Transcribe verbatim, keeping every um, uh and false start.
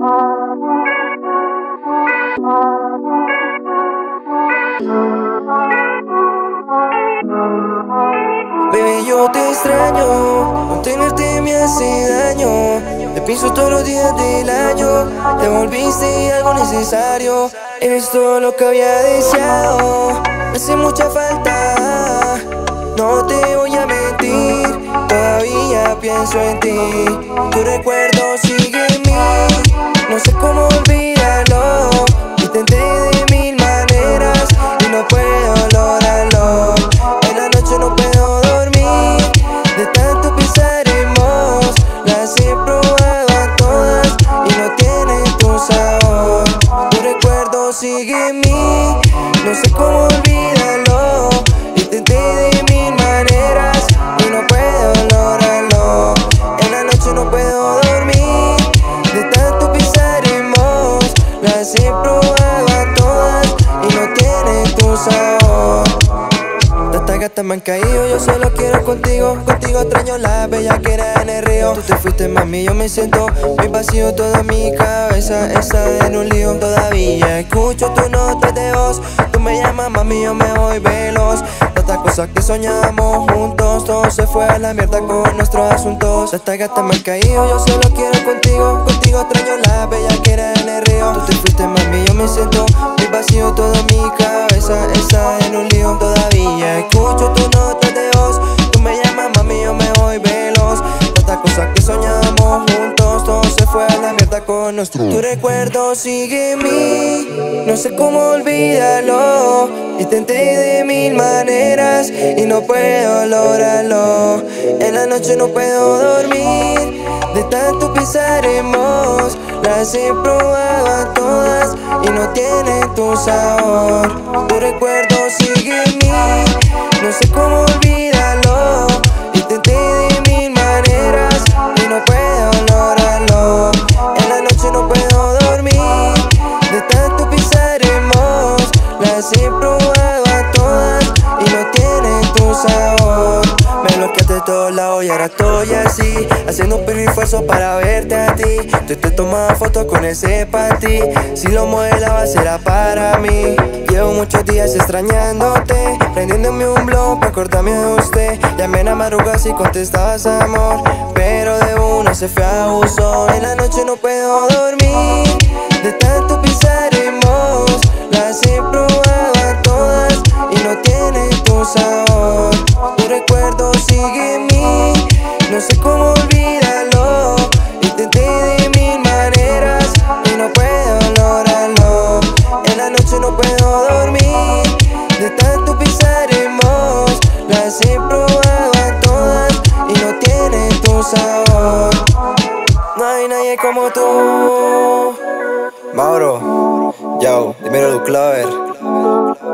Baby, yo te extraño, no tenerte me hace daño. Te pienso todos los días del año. Te volviste algo necesario. Eres todo lo que había deseado. Me hace mucha falta, no te voy a mentir. Todavía pienso en ti. Tu recuerdo sigue en mí. No sé cómo olvidarlo. Intenté de mil maneras y no puedo lograrlo. En la noche no puedo dormir de tanto pensar en vos. Las he probado a todas y no tienen tu sabor. Tu recuerdo sigue en mí. No sé cómo olvidarlo. Intenté de mil maneras y no puedo lograrlo. En la noche no puedo dormir de tanto pensar en vos. Las he probado a todas y no tienen tu sabor. Tantas gatas me han caído, yo solo quiero contigo. Contigo extraño la bellaquera en el río. Tú te fuiste, mami, yo me siento muy vacío. Toda mi cabeza está en un lío. Todavía escucho tu nota de voz. Tú me llamas, mami, yo me voy veloz. Tantas cosas que soñamos juntos, todo se fue a la mierda con nuestros asuntos. Tantas gatas me han caído, yo solo quiero contigo. Contigo extraño la bellaquera en el río. Tú te fuiste, mami, yo me siento muy vacío. Toda mi cabeza está en un lío. Todavía escucho tu nota de voz. Tú me llamas, mami, yo me voy veloz. Tantas cosas que soñamos juntos, todo se fue a la mierda con nuestro. Tu recuerdo sigue en mí. No sé cómo olvidarlo. Intenté de mil maneras y no puedo lograrlo. En la noche no puedo dormir de tanto pensar en vos. Las he probado a todas y no tienen tu sabor. Tu recuerdo sigue en mí. No sé cómo olvidarlo. Intenté de mil maneras y no puedo lograrlo. En la noche no puedo dormir de tanto pensar en vos. Las he probado a todas y no tienen tu sabor. Me bloqueaste de todos lados y ahora estoy así, haciendo un esfuerzo para verte a ti. Tú te tomas fotos con ese panty. Si lo modelaba será para mí. Llevo muchos días extrañándote, prendiéndome un blog para acordarme de usted. Llamé en la madrugada si contestabas amor, pero de una se fue a uso. En la noche no puedo dormir de tanto pensar en vos. Las he probado a todas y no tienen tu sabor. Tu recuerdo sigue en mí. No sé cómo olvidarlo. Intenté de mil maneras y no puedo lograrlo. En la noche no puedo dormir de tanto pensar en vos. Las he probado a todas y no tienen tu sabor. No hay nadie como tú. Mauro, yo, dímelo, Clover.